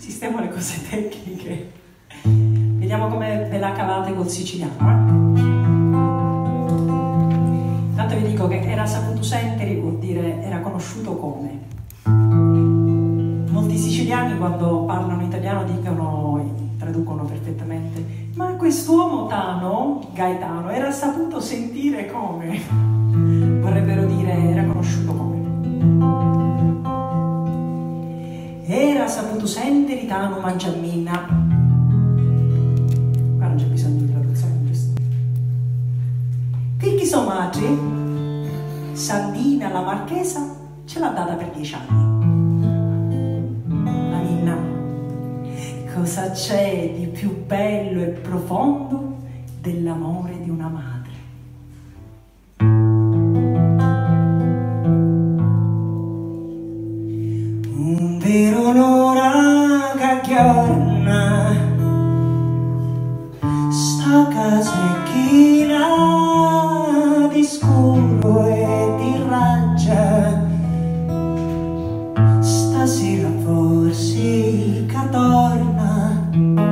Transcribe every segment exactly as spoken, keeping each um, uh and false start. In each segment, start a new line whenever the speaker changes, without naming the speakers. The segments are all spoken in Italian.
sistemo le cose tecniche. Vediamo come ve la cavate col siciliano. Eh? Intanto vi dico che era saputo sentire vuol dire era conosciuto come. Molti siciliani quando parlano italiano dicono, traducono perfettamente, ma quest'uomo Tano, Gaetano, era saputo sentire come. Vorrebbero dire era conosciuto come. Era saputo sentire Tano Mangiamina. Qua non c'è bisogno di traduzione, giusto? Perché sua madre, Sandina la Marchesa, ce l'ha data per dieci anni. La Minna, cosa c'è di più bello e profondo dell'amore di una madre? Un vero onore che chiorna sta casa china di scuro e di raggia, stasera forse che torna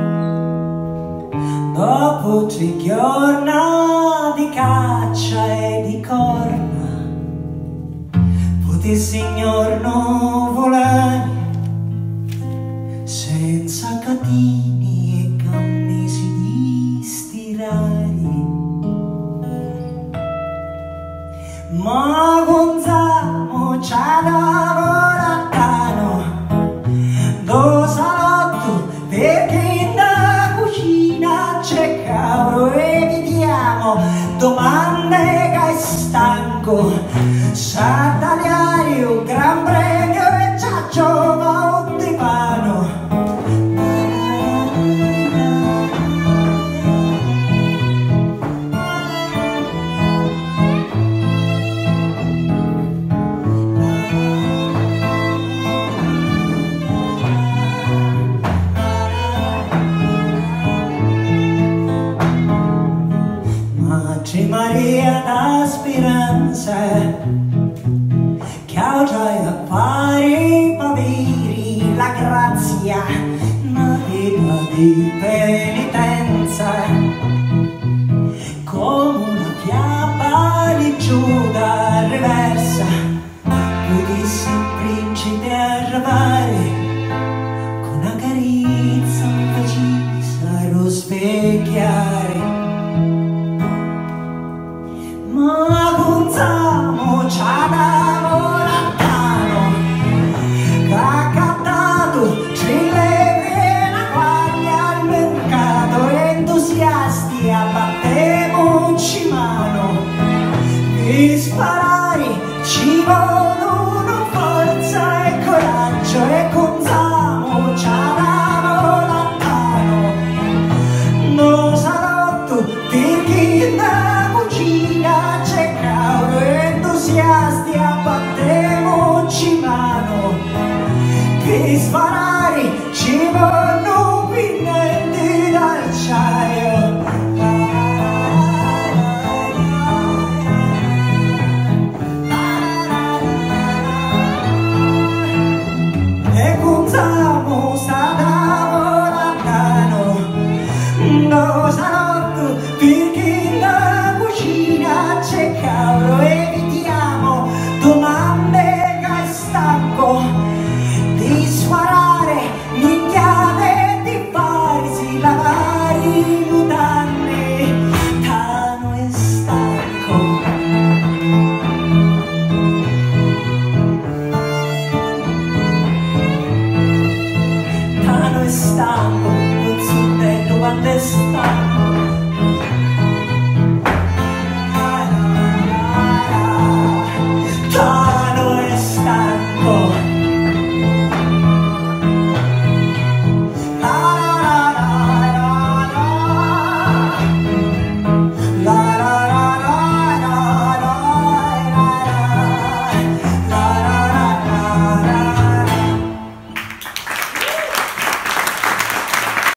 dopo tre giorni di caccia e di corna. Poté signor non volare senza catini e cammisi di stirare, ma Gonzalo c'ha lavorato do salotto perché in la cucina c'è cavolo e vediamo domande che è stanco sa tagliare un gran premio e già giova un divano. Madre Maria da speranza che oggi a fare paveri la grazia, una vita di penitenza, come una fiamma di Giuda reversa, potesse il principe arrivare con una carezza precisa lo specchiare. Ma Gonzalo c'ha lavorato che ha cantato ce le una guaglia al mercato, entusiasti abbattemoci mano per sparare ci vogliono forza e coraggio e Gonzalo c'ha lavorato non salotto perché la cucina c'è cavolo entusiasti abbattemoci mano per sparare ci vogliono pinnelli d'acciaio. E Gonzalo sta lavorando non salotto perché la cucina c'è cavolo evitiamo domande che è stanco di sparare minchiate di farsi lavare i mutande. Tano è stanco, Tano è stanco, non so bello quanto è stanco.